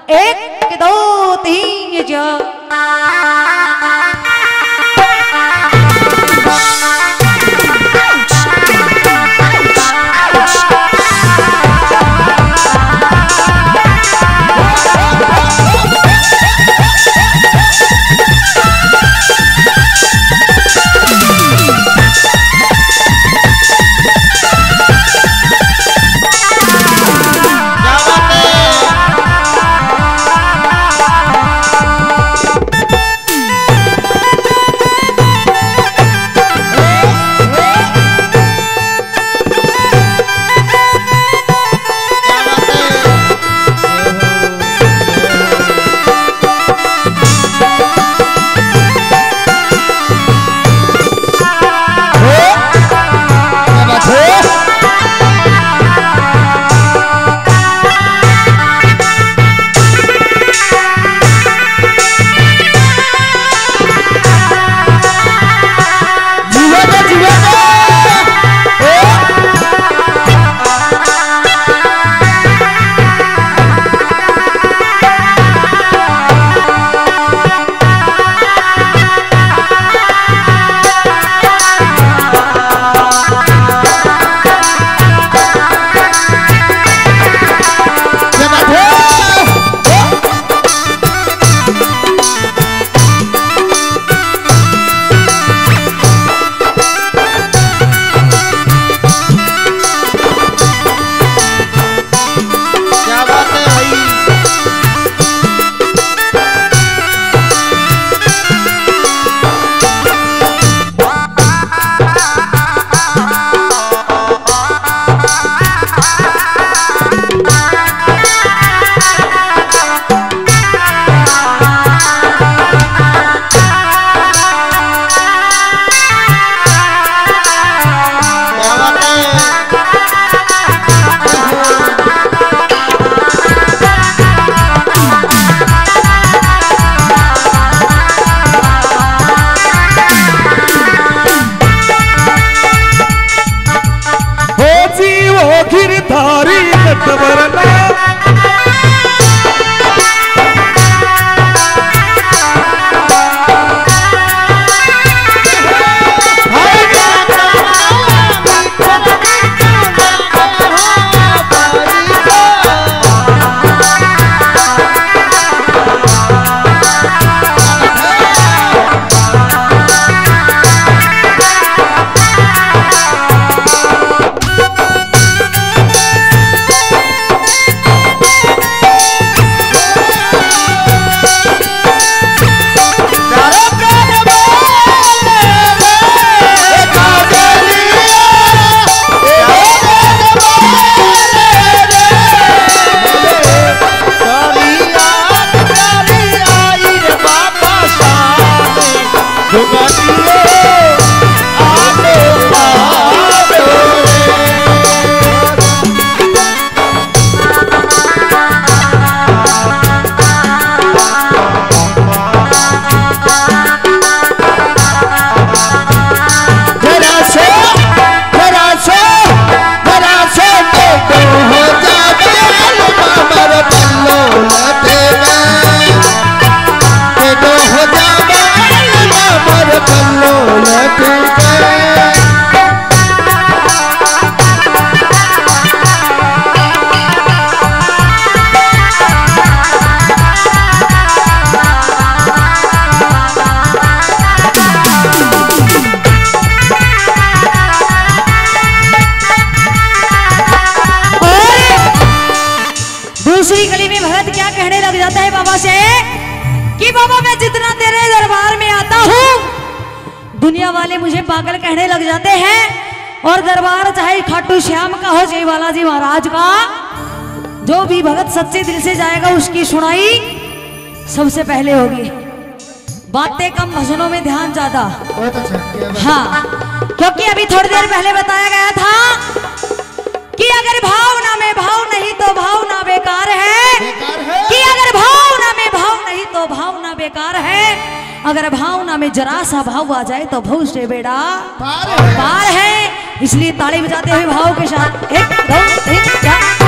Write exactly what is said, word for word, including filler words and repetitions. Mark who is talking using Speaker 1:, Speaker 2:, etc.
Speaker 1: एक दो तीन चार।
Speaker 2: दूसरी गली में भगत क्या कहने लग जाता है बाबा से कि बाबा मैं जितना तेरे दरबार में आता हूँ दुनिया वाले मुझे पागल कहने लग जाते हैं, और दरबार चाहे खाटू श्याम का हो चाहे बालाजी महाराज का, जो भी भगत सच्चे दिल से जाएगा उसकी सुनाई सबसे पहले होगी। बातें कम भजनों में ध्यान ज्यादा। हाँ, क्योंकि अभी थोड़ी देर पहले बताया गया था कि अगर भावना में भाव नहीं तो भावना बेकार है, बेकार है। कि अगर भावना में भाव नहीं तो भावना बेकार है, अगर भावना में जरा सा भाव आ जाए तो भव से बेड़ा पार है, पार है। इसलिए ताली बजाते हुए भाव के साथ एक दो तीन चार